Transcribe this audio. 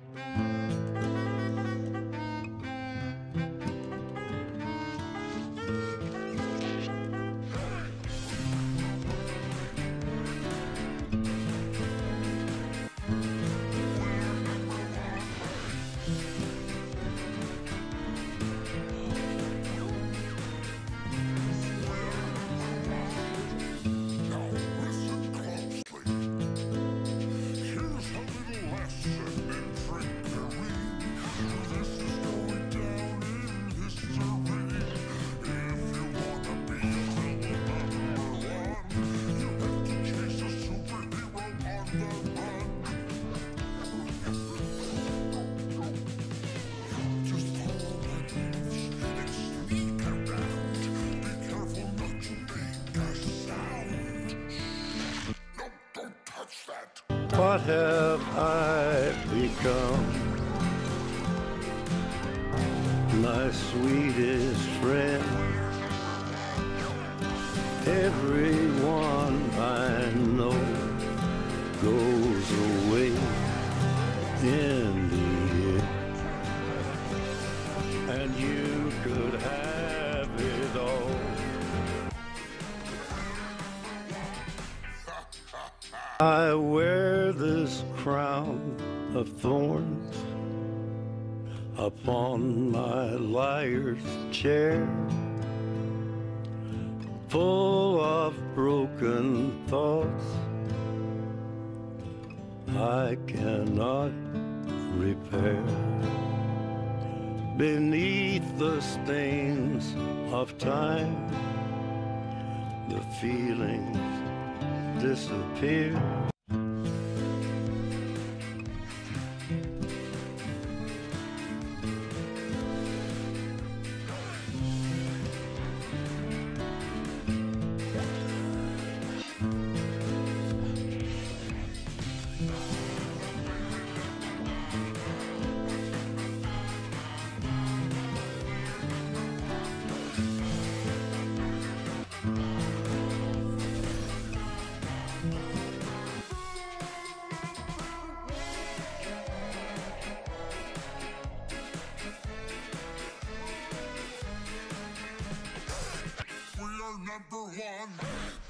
What have I become? My sweetest friend. Everyone I know goes away in the end, and you could have it all. I wear this crown of thorns upon my liar's chair, full of broken thoughts I cannot repair. Beneath the stains of time, the feelings disappear. Number one.